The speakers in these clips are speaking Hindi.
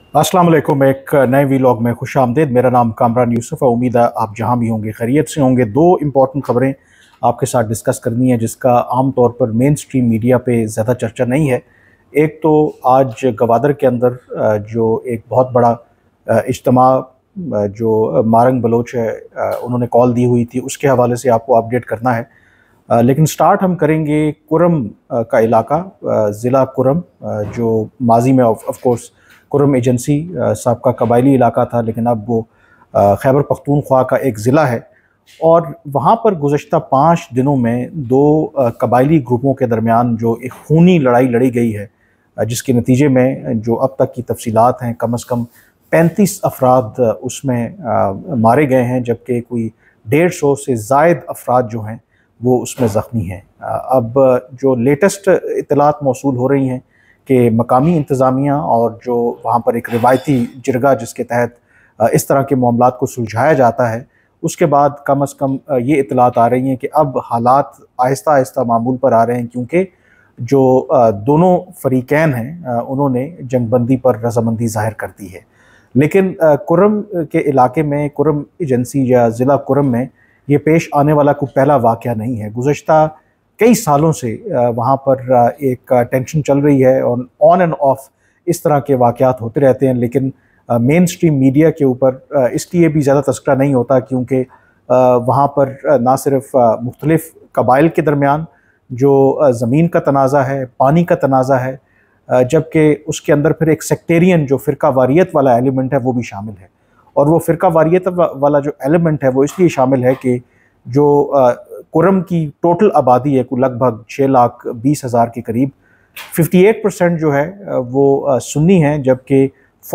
अस्सलाम वालेकुम। एक नए वीलॉग में खुश आमदीद। मेरा नाम कामरान यूसुफ है। उम्मीद है आप जहाँ भी होंगे खैरियत से होंगे। दो इम्पॉर्टेंट खबरें आपके साथ डिस्कस करनी है जिसका आम तौर पर मेन स्ट्रीम मीडिया पे ज़्यादा चर्चा नहीं है। एक तो आज गवादर के अंदर जो एक बहुत बड़ा इज्तिमा जो मारंग बलोच है उन्होंने कॉल दी हुई थी, उसके हवाले से आपको अपडेट करना है। लेकिन स्टार्ट हम करेंगे कुरम का इलाका, ज़िला कुरम, जो माजी में ऑफ कोर्स कुरम एजेंसी साहब का कबायली इलाका था, लेकिन अब वो खैबर पख्तूनख्वा का एक ज़िला है। और वहाँ पर गुज़श्ता 5 दिनों में दो कबायली ग्रुपों के दरमियान जो एक खूनी लड़ाई लड़ी गई है, जिसके नतीजे में जो अब तक की तफसीलात हैं, कम से कम 35 अफराद उसमें मारे गए हैं, जबकि कोई 150 से ज़ायद अफराद जो हैं वो उसमें ज़ख्मी हैं। अब जो लेटेस्ट इत्तलात मौसूल हो रही हैं कि मकामी इंतज़ामिया और जो वहाँ पर एक रिवायती जिरगा जिसके तहत इस तरह के मामलात को सुलझाया जाता है, उसके बाद कम अज़ कम ये इत्तलात आ रही हैं कि अब हालात आहिस्ता आहिस्ता मामूल पर आ रहे हैं, क्योंकि जो दोनों फ़रीक़ैन हैं उन्होंने जंगबंदी पर रज़ामंदी ज़ाहिर कर दी है। लेकिन कुर्रम के इलाके में, कुर्रम एजेंसी या ज़िला कुर्रम में ये पेश आने वाला कोई पहला वाक़या नहीं है। गुज़श्ता कई सालों से वहाँ पर एक टेंशन चल रही है और ऑन एंड ऑफ इस तरह के वाक़यात होते रहते हैं, लेकिन मेन स्ट्रीम मीडिया के ऊपर इसलिए भी ज़्यादा तज़किरा नहीं होता क्योंकि वहाँ पर ना सिर्फ मुख्तलिफ़ कबाइल के दरमियान जो ज़मीन का तनाज़ा है, पानी का तनाज़ा है, जबकि उसके अंदर फिर एक सेक्टेरियन जो फ़िरका वारियत वाला एलिमेंट है वो भी शामिल है। और वो फ़िरका वारियत वाला जो एलिमेंट है वो इसलिए शामिल है कि जो कुर्रम की टोटल आबादी है, को लगभग 6,20,000 के करीब, 58% जो है वो सुन्नी हैं, जबकि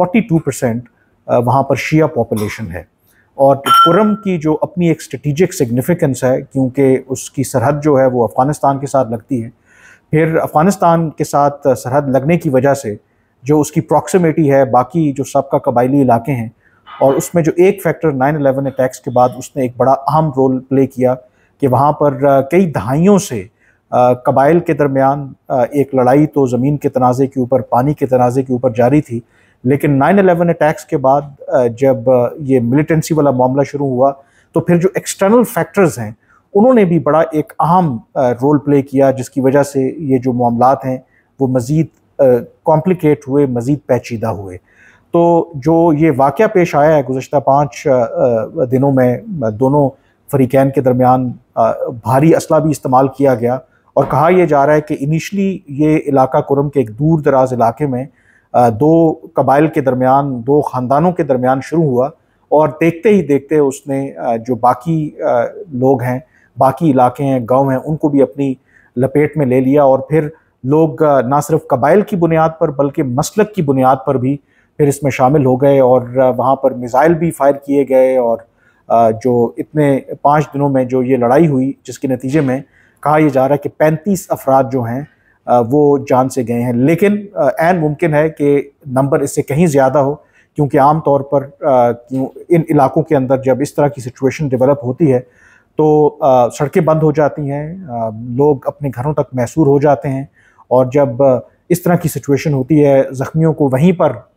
42% वहाँ पर शिया पॉपुलेशन है। और कुर्रम की जो अपनी एक स्ट्रेटिजिक सिग्निफिकेंस है, क्योंकि उसकी सरहद जो है वो अफ़गानिस्तान के साथ लगती है। फिर अफ़गानिस्तान के साथ सरहद लगने की वजह से जो उसकी प्रॉक्सिमिटी है बाकी जो सबका कबायली इलाके हैं, और उसमें जो एक फैक्टर 9/11 अटैक्स के बाद उसने एक बड़ा अहम रोल प्ले किया कि वहाँ पर कई दहाइयों से कबाइल के दरमियान एक लड़ाई तो ज़मीन के तनाज़े के ऊपर, पानी के तनाज़े के ऊपर जारी थी, लेकिन 9/11 अटैक्स के बाद जब ये मिलिटेंसी वाला मामला शुरू हुआ तो फिर जो एक्सटर्नल फैक्टर्स हैं उन्होंने भी बड़ा एक अहम रोल प्ले किया, जिसकी वजह से ये जो मामलात हैं वो मज़ीद कॉम्प्लिकेट हुए, मज़ीद पेचीदा हुए। तो जो ये वाक़या पेश आया है गुज़श्ता 5 दिनों में, दोनों फ़रीक़ैन के दरमियान भारी असला भी इस्तेमाल किया गया, और कहा यह जा रहा है कि इनिशली ये इलाका कुर्रम के एक दूर दराज इलाके में दो कबाइल के दरमियान, दो ख़ानदानों के दरमियान शुरू हुआ, और देखते ही देखते उसने जो बाकी लोग हैं, बाकी इलाके हैं, गाँव हैं, उनको भी अपनी लपेट में ले लिया। और फिर लोग ना सिर्फ कबाइल की बुनियाद पर बल्कि मसलक की बुनियाद पर भी फिर इसमें शामिल हो गए, और वहाँ पर मिसाइल भी फायर किए गए। और जो इतने 5 दिनों में जो ये लड़ाई हुई, जिसके नतीजे में कहा यह जा रहा है कि 35 अफराद जो हैं वो जान से गए हैं। लेकिन ऐन मुमकिन है कि नंबर इससे कहीं ज़्यादा हो, क्योंकि आम तौर पर इन इलाकों के अंदर जब इस तरह की सिचुएशन डेवलप होती है तो सड़कें बंद हो जाती हैं, लोग अपने घरों तक मैसूर हो जाते हैं, और जब इस तरह की सिचुएशन होती है ज़ख्मियों को वहीं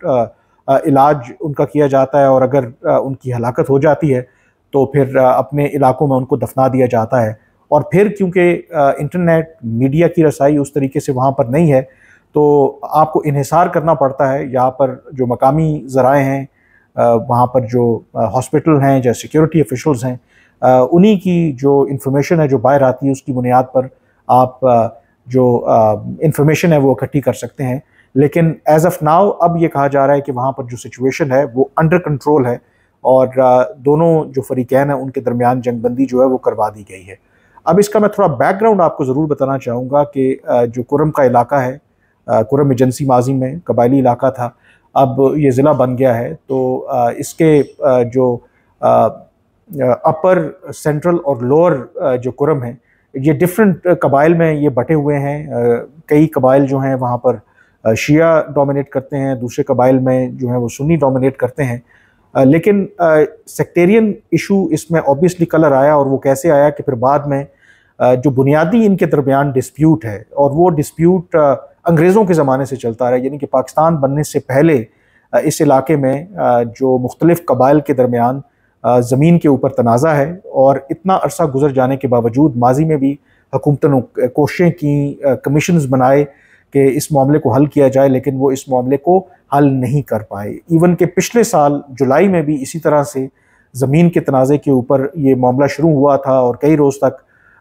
पर इलाज उनका किया जाता है, और अगर उनकी हलाकत हो जाती है तो फिर अपने इलाकों में उनको दफना दिया जाता है। और फिर क्योंकि इंटरनेट मीडिया की रसाई उस तरीके से वहाँ पर नहीं है, तो आपको इन्हिसार करना पड़ता है। यहाँ पर जो मकामी ज़राए हैं, वहाँ पर जो हॉस्पिटल हैं, जो सिक्योरिटी ऑफिशल्स हैं, उन्हीं की जो इन्फॉर्मेशन है जो बाहर आती है उसकी बुनियाद पर आप जो इंफॉर्मेशन है वो इकट्ठी कर सकते हैं। लेकिन एज़ ऑफ नाउ अब ये कहा जा रहा है कि वहाँ पर जो सिचुएशन है वो अंडर कंट्रोल है, और दोनों जो फ़रीक़ैन हैं उनके दरमियान जंगबंदी जो है वो करवा दी गई है। अब इसका मैं थोड़ा बैकग्राउंड आपको ज़रूर बताना चाहूँगा कि जो कुर्रम का इलाका है, कुर्रम एजेंसी माजी में कबायली इलाका था, अब ये ज़िला बन गया है। तो इसके जो अपर, सेंट्रल और लोअर जो कुर्रम है, ये डिफरेंट कबाइल में ये बटे हुए हैं। कई कबाइल जो हैं वहाँ पर शिया डोमिनेट करते हैं, दूसरे कबाइल में जो है वो सुन्नी डोमिनेट करते हैं। लेकिन सेक्टेरियन इशू इसमें ऑब्वियसली कलर आया, और वो कैसे आया कि फिर बाद में जो बुनियादी इनके दरमियान डिस्प्यूट है, और वो डिस्प्यूट अंग्रेज़ों के ज़माने से चलता रहा, यानी कि पाकिस्तान बनने से पहले इस इलाके में जो मुख्तलिफ कबाइल के दरमियान ज़मीन के ऊपर तनाज़ा है, और इतना अरसा गुजर जाने के बावजूद माजी में भी हुकूमतों ने कोशिशें की, कमीशंस बनाए कि इस मामले को हल किया जाए, लेकिन वो इस मामले को हल नहीं कर पाए। इवन के पिछले साल जुलाई में भी इसी तरह से ज़मीन के तनाज़े के ऊपर ये मामला शुरू हुआ था, और कई रोज़ तक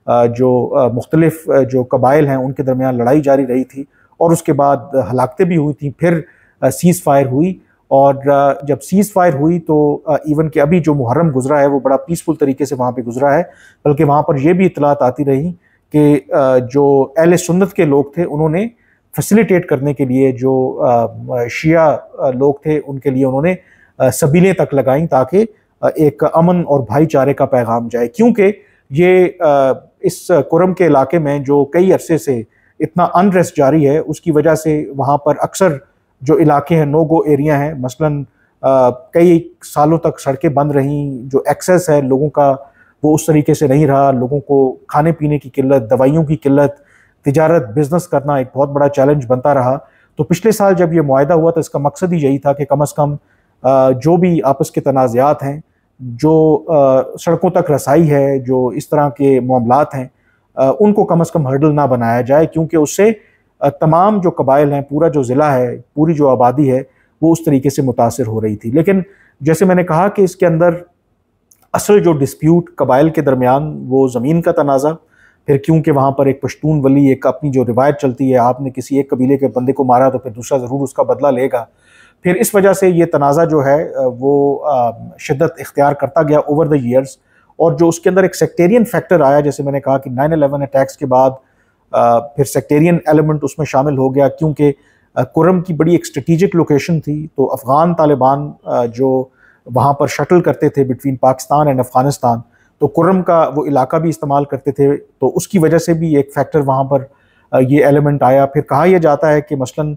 जो मुख्तलिफ जो कबाइल हैं उनके दरमियान लड़ाई जारी रही थी, और उसके बाद हलाकतें भी हुई थी। फिर सीज़ फायर हुई, और जब सीज़ फायर हुई तो इवन कि अभी जो मुहर्रम गुजरा है वो बड़ा पीसफुल तरीके से वहाँ पे गुजरा है, बल्कि वहाँ पर यह भी इतलात आती रही कि जो अहले सुन्नत के लोग थे उन्होंने फैसिलिटेट करने के लिए जो शिया लोग थे उनके लिए उन्होंने सबीलें तक लगाईं ताकि एक अमन और भाईचारे का पैगाम जाए। क्योंकि ये इस कुर्रम के इलाके में जो कई अरसे से इतना अनरेस्ट जारी है, उसकी वजह से वहाँ पर अक्सर जो इलाके हैं नो गो एरिया हैं, मसलन कई सालों तक सड़कें बंद रहीं, जो एक्सेस है लोगों का वो उस तरीके से नहीं रहा, लोगों को खाने पीने की किल्लत, दवाइयों की किल्लत, तिजारत बिजनेस करना एक बहुत बड़ा चैलेंज बनता रहा। तो पिछले साल जब ये मुआहदा हुआ तो इसका मकसद ही यही था कि कम अज़ कम जो भी आपस के तनाज़ात हैं, जो सड़कों तक रसाई है, जो इस तरह के मामलात हैं, उनको कम अज़ कम हर्डल ना बनाया जाए, क्योंकि उससे तमाम जो कबाइल हैं, पूरा जो ज़िला है, पूरी जो आबादी है, वो उस तरीके से मुतासिर हो रही थी। लेकिन जैसे मैंने कहा कि इसके अंदर असल जो डिस्प्यूट कबाइल के दरमियान वो ज़मीन का तनाज़ा, फिर क्योंकि वहाँ पर एक पश्तून वली, एक अपनी जो रिवायत चलती है, आपने किसी एक कबीले के बंदे को मारा तो फिर दूसरा ज़रूर उसका बदला लेगा, फिर इस वजह से ये तनाज़ा जो है वो शिद्दत इख्तियार करता गया ओवर द ईयर्स। और जो उसके अंदर एक सेक्टेरियन फैक्टर आया, जैसे मैंने कहा कि 9/11 अटैक्स के बाद फिर सेक्टेरियन एलिमेंट उसमें शामिल हो गया, क्योंकि कुर्रम की बड़ी एक स्ट्रेटिजिक लोकेशन थी। तो अफ़गान तालिबान जो वहाँ पर शटल करते थे बिटवीन पाकिस्तान एंड अफ़गानिस्तान, तो कुर्रम का वो इलाका भी इस्तेमाल करते थे, तो उसकी वजह से भी एक फ़ैक्टर वहाँ पर ये एलिमेंट आया। फिर कहा यह जाता है कि मसलन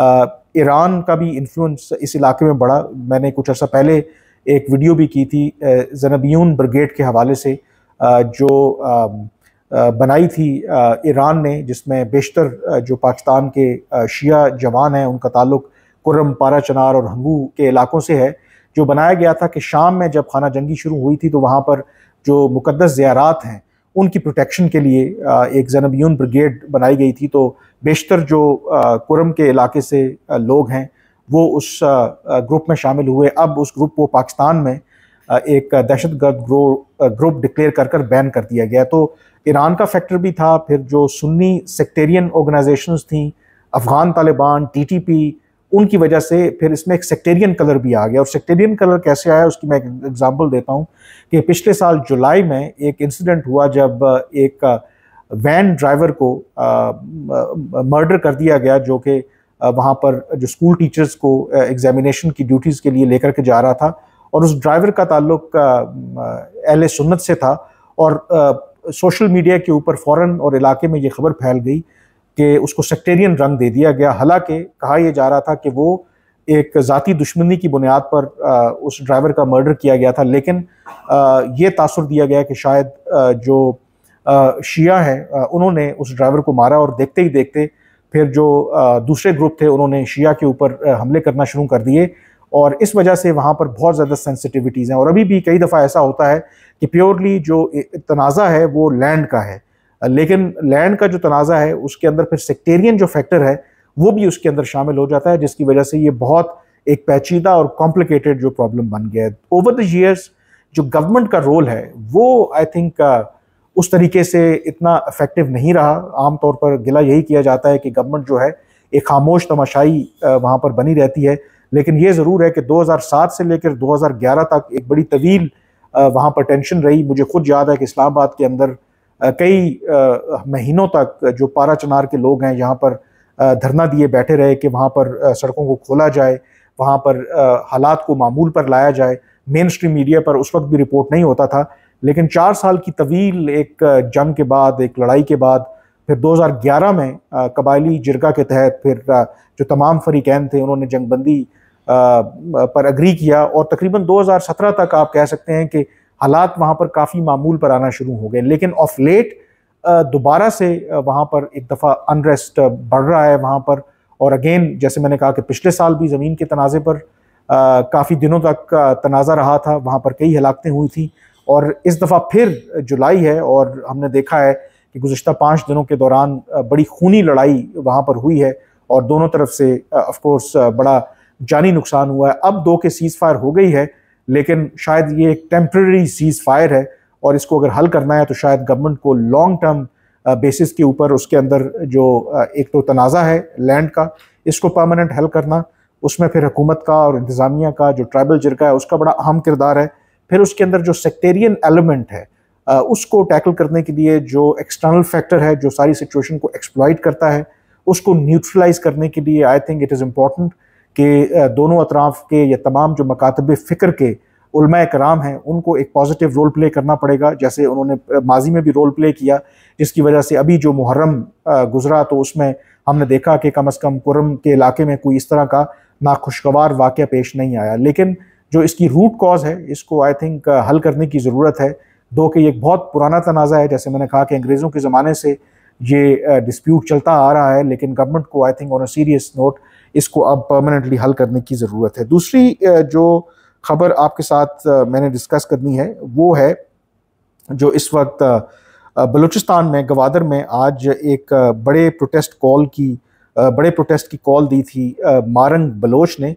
ईरान का भी इन्फ्लुएंस इस इलाके में बढ़ा। मैंने कुछ अर्सा पहले एक वीडियो भी की थी ज़नबियून ब्रिगेड के हवाले से, जो बनाई थी ईरान ने, जिसमें बेशतर जो पाकिस्तान के शिया जवान हैं उनका ताल्लुक कुर्रम, पारा चनार और हंगू के इलाकों से है। जो बनाया गया था कि शाम में जब खाना जंगी शुरू हुई थी तो वहाँ पर जो मुकद्दस ज़ियारात हैं उनकी प्रोटेक्शन के लिए एक ज़नबियून ब्रिगेड बनाई गई थी। तो बेशतर जो कुर्रम के इलाके से लोग हैं वो उस ग्रुप में शामिल हुए। अब उस ग्रुप को पाकिस्तान में एक दहशतगर्द ग्रुप डिक्लेयर कर बैन कर दिया गया। तो ईरान का फैक्टर भी था, फिर जो सुन्नी सेक्टेरियन ऑर्गेनाइजेशंस थी, अफ़गान तालिबान, टीटीपी, उनकी वजह से फिर इसमें एक सेक्टेरियन कलर भी आ गया। और सेक्टेरियन कलर कैसे आया उसकी मैं एक एग्जांपल देता हूँ कि पिछले साल जुलाई में एक इंसिडेंट हुआ जब एक वैन ड्राइवर को मर्डर कर दिया गया, जो कि वहाँ पर जो स्कूल टीचर्स को एग्जामिनेशन की ड्यूटीज़ के लिए लेकर के जा रहा था, और उस ड्राइवर का ताल्लुक अहले सुन्नत से था। और सोशल मीडिया के ऊपर फ़ौरन और इलाके में ये खबर फैल गई कि उसको सेक्टेरियन रंग दे दिया गया। हालांकि कहा यह जा रहा था कि वो एक ज़ाती दुश्मनी की बुनियाद पर उस ड्राइवर का मर्डर किया गया था, लेकिन ये तासुर दिया गया कि शायद जो शिया हैं उन्होंने उस ड्राइवर को मारा, और देखते ही देखते फिर जो दूसरे ग्रुप थे उन्होंने शिया के ऊपर हमले करना शुरू कर दिए, और इस वजह से वहाँ पर बहुत ज़्यादा सेंसिटिविटीज़ हैं। और अभी भी कई दफ़ा ऐसा होता है कि प्योरली जो तनाज़ा है वो लैंड का है, लेकिन लैंड का जो तनाज़ा है उसके अंदर फिर सेक्टेरियन जो फैक्टर है वो भी उसके अंदर शामिल हो जाता है, जिसकी वजह से ये बहुत एक पेचीदा और कॉम्प्लिकेटेड जो प्रॉब्लम बन गया है। ओवर द ईयर्स जो गवर्नमेंट का रोल है वो आई थिंक उस तरीके से इतना इफेक्टिव नहीं रहा। आमतौर पर गिला यही किया जाता है कि गवर्नमेंट जो है एक खामोश तमाशाई वहाँ पर बनी रहती है, लेकिन ये ज़रूर है कि 2007 से लेकर 2011 तक एक बड़ी तवील वहाँ पर टेंशन रही। मुझे खुद याद है कि इस्लामाबाद के अंदर कई महीनों तक जो पारा चनार के लोग हैं यहाँ पर धरना दिए बैठे रहे कि वहाँ पर सड़कों को खोला जाए, वहाँ पर हालात को मामूल पर लाया जाए। मेन स्ट्रीम मीडिया पर उस वक्त भी रिपोर्ट नहीं होता था, लेकिन 4 साल की तवील एक जंग के बाद, एक लड़ाई के बाद, फिर 2011 में कबायली जिरगा के तहत फिर जो तमाम फरीकैन थे उन्होंने जंगबंदी पर अग्री किया, और तकरीबन 2017 तक आप कह सकते हैं कि हालात वहाँ पर काफ़ी मामूल पर आना शुरू हो गए। लेकिन ऑफ लेट दोबारा से वहाँ पर एक दफ़ा अनरेस्ट बढ़ रहा है वहाँ पर। और अगेन जैसे मैंने कहा कि पिछले साल भी ज़मीन के तनाज़े पर काफ़ी दिनों तक तनाज़ा रहा था, वहाँ पर कई हलाकतें हुई थी और इस दफ़ा फिर जुलाई है और हमने देखा है कि गुज़िश्ता 5 दिनों के दौरान बड़ी खूनी लड़ाई वहाँ पर हुई है और दोनों तरफ से ऑफ कोर्स बड़ा जानी नुकसान हुआ है। अब 2 के सीज़ फायर हो गई है, लेकिन शायद ये एक टेम्परेरी सीज़ फायर है और इसको अगर हल करना है तो शायद गवर्नमेंट को लॉन्ग टर्म बेसिस के ऊपर उसके अंदर जो एक तो तनाज़ा है लैंड का, इसको परमानेंट हल करना, उसमें फिर हुकूमत का और इंतज़ामिया का जो ट्राइबल जिरका है उसका बड़ा अहम किरदार है। फिर उसके अंदर जो सेक्टेरियन एलिमेंट है उसको टैकल करने के लिए जो एक्सटर्नल फैक्टर है जो सारी सिचुएशन को एक्सप्लॉइट करता है, उसको न्यूट्रलाइज करने के लिए I think it is important कि दोनों अतराफ़ के या तमाम जो मकातब फ़िक्र के उलमाए कराम हैं उनको एक पॉजिटिव रोल प्ले करना पड़ेगा, जैसे उन्होंने माजी में भी रोल प्ले किया, जिसकी वजह से अभी जो मुहर्रम गुजरा तो उसमें हमने देखा कि कम अज़ कम कुर्रम के इलाके में कोई इस तरह का नाखुशगवार वाक़या पेश नहीं आया। लेकिन जो इसकी रूट कॉज है इसको आई थिंक हल करने की ज़रूरत है। दो कि एक बहुत पुराना तनाज़ा है, जैसे मैंने कहा कि अंग्रेज़ों के ज़माने से ये डिस्प्यूट चलता आ रहा है, लेकिन गवर्नमेंट को I think on a serious note इसको अब परमानेंटली हल करने की ज़रूरत है। दूसरी जो खबर आपके साथ मैंने डिस्कस करनी है वो है जो इस वक्त बलूचिस्तान में गवादर में आज एक बड़े प्रोटेस्ट की कॉल दी थी मारंग बलोच ने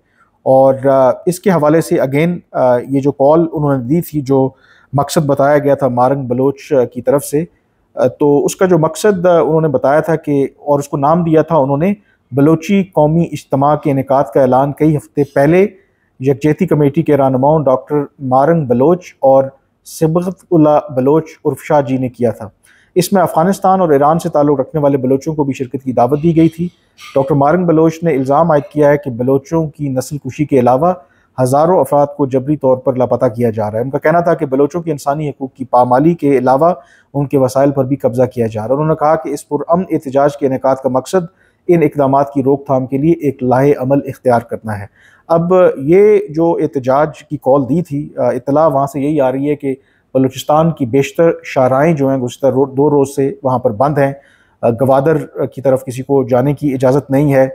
और इसके हवाले से अगेन ये जो कॉल उन्होंने दी थी, जो मकसद बताया गया था मारंग बलोच की तरफ से, तो उसका जो मकसद उन्होंने बताया था कि और उसको नाम दिया था उन्होंने बलोची कौमी इज्तिमा के इनेकाद का ऐलान कई हफ्ते पहले यकजहती कमेटी के रहनुमाओं डॉक्टर मारंग बलोच और सिबगत-उल्ला बलोच उर्फ शाह जी ने किया था। इसमें अफ़गानिस्तान और ईरान से ताल्लुक़ रखने वाले बलोचों को भी शिरकत की दावत दी गई थी। डॉक्टर मारंग बलोच ने इल्ज़ाम आयद किया है कि बलोचों की नस्ल कुशी के अलावा हज़ारों अफराद को जबरी तौर पर लापता किया जा रहा है। उनका कहना था कि बलोचों की इंसानी हकूक़ की पामाली के अलावा उनके वसाइल पर भी कब्ज़ा किया जा रहा है। उन्होंने कहा कि इस पुरअमन एहतजाज के इनेकाद का मकसद इन इक़दामात की रोकथाम के लिए एक लाहे अमल इख्तियार करना है। अब ये जो एहतजाज की कॉल दी थी, इत्तला वहाँ से यही आ रही है कि बलूचिस्तान की बेशतर शाहराएँ जो हैं गुज़िश्ता 2 रोज़ से वहाँ पर बंद हैं। गवादर की तरफ किसी को जाने की इजाज़त नहीं है।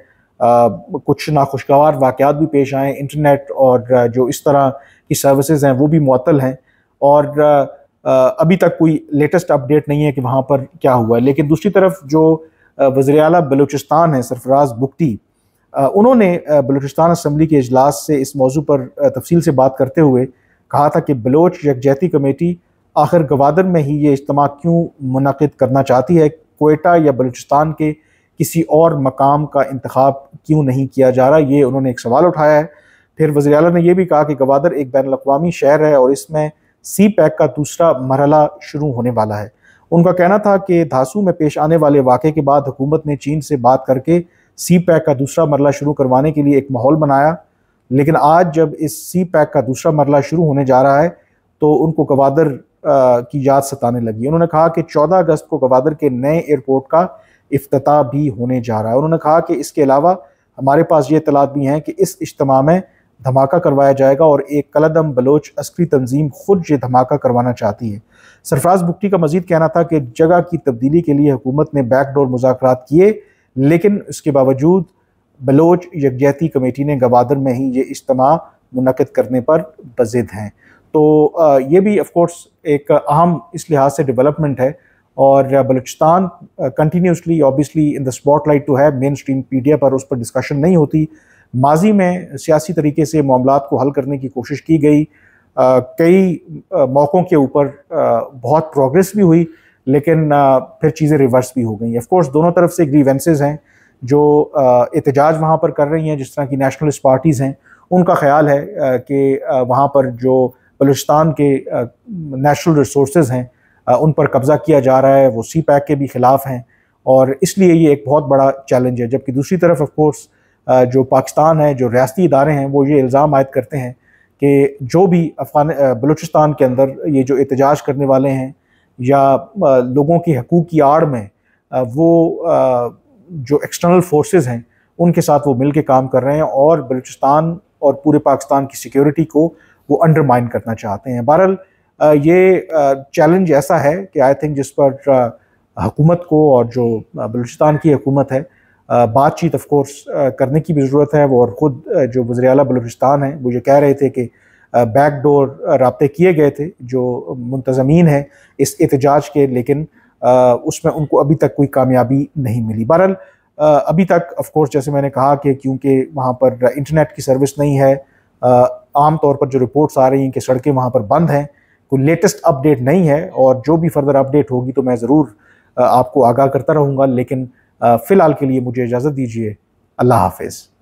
कुछ नाखुशगवार वाक़यात भी पेश आए, इंटरनेट और जो इस तरह की सर्विसेज हैं वो भी मुअत्तल हैं और अभी तक कोई लेटेस्ट अपडेट नहीं है कि वहाँ पर क्या हुआ है। लेकिन दूसरी तरफ जो वज़ीर आला बलूचिस्तान है सरफराज बुगटी, उन्होंने बलूचिस्तान असम्बली के इजलास से इस मौजू पर तफसील से बात करते हुए कहा था कि बलोच यकजहती कमेटी आखिर गवादर में ही ये इज्तिमा क्यों मुनक़िद करना चाहती है, कोयटा या बलूचिस्तान के किसी और मकाम का इंतखाब क्यों नहीं किया जा रहा, ये उन्होंने एक सवाल उठाया है। फिर वज़ीर आला ने यह भी कहा कि गवादर एक बैनुल अक़वामी शहर है और इसमें सी पैक का दूसरा मरहला शुरू होने वाला है। उनका कहना था कि धासू में पेश आने वाले वाक़े के बाद हुकूमत ने चीन से बात करके सी पैक का दूसरा मरहला शुरू करवाने के लिए एक माहौल बनाया, लेकिन आज जब इस सी पैक का दूसरा मरहला शुरू होने जा रहा है तो उनको गवादर की याद सताने लगी। उन्होंने कहा कि 14 अगस्त को गवादर के नए एयरपोर्ट का इफ्तिताह भी होने जा रहा है। उन्होंने कहा कि इसके अलावा हमारे पास ये इत्तलात भी हैं कि इस इज्तिमा में धमाका करवाया जाएगा और एक कलदम बलोच अस्करी तंजीम खुद ये धमाका करवाना चाहती है। सरफराज बुगटी का मजीद कहना था कि जगह की तब्दीली के लिए हुकूमत ने बैकडोर मुज़ाकरात किए, लेकिन इसके बावजूद बलोच यकजहती कमेटी ने गवादर में ही ये इज्तिमा मुनक़िद करने पर बज़िद हैं। तो ये भी ऑफ कोर्स एक अहम इस लिहाज से डेवलपमेंट है और Balochistan continuously obviously in the spotlight तो है, मेन स्ट्रीम मीडिया पर उस पर डिस्कशन नहीं होती। माजी में सियासी तरीके से मामलात को हल करने की कोशिश की गई, कई मौक़ों के ऊपर बहुत प्रोग्रेस भी हुई, लेकिन फिर चीज़ें रिवर्स भी हो गई। ऑफ कोर्स दोनों तरफ से ग्रीवेंसेस हैं जो एहतजाज वहाँ पर कर रही हैं, जिस तरह की नेशनलिस्ट पार्टीज़ हैं, उनका ख्याल है कि वहाँ पर जो बलूचिस्तान के नेचुरल रिसोर्सेज हैं उन पर कब्ज़ा किया जा रहा है, वो सी पैक के भी ख़िलाफ़ हैं और इसलिए ये एक बहुत बड़ा चैलेंज है। जबकि दूसरी तरफ ऑफ कोर्स जो पाकिस्तान है, जो रियासती इदारे हैं, वो ये इल्ज़ाम आयद करते हैं कि जो भी बलूचिस्तान के अंदर ये जो एहतजाज करने वाले हैं या लोगों की हकूक़ की आड़ में वो जो एक्सटर्नल फोर्सेस हैं उनके साथ वो मिल के काम कर रहे हैं और बलूचिस्तान और पूरे पाकिस्तान की सिक्योरिटी को वो अंडरमाइन करना चाहते हैं। बहरहाल ये चैलेंज ऐसा है कि आई थिंक जिस पर हुकूमत को और जो बलूचिस्तान की हुकूमत है बातचीत ऑफ कोर्स करने की भी ज़रूरत है। वो और ख़ुद जो वज़ीर आला बलूचिस्तान हैं वो ये कह रहे थे कि बैकडोर राब्ते किए गए थे जो मुंतज़मीन हैं इस एहतजाज के, लेकिन उसमें उनको अभी तक कोई कामयाबी नहीं मिली। बहरहाल अभी तक ऑफ कोर्स जैसे मैंने कहा कि क्योंकि वहाँ पर इंटरनेट की सर्विस नहीं है, आम तौर पर जो रिपोर्ट्स आ रही हैं कि सड़कें वहाँ पर बंद हैं, कोई लेटेस्ट अपडेट नहीं है, और जो भी फर्दर अपडेट होगी तो मैं ज़रूर आपको आगाह करता रहूँगा। लेकिन फ़िलहाल के लिए मुझे इजाज़त दीजिए। अल्लाह हाफ़िज़।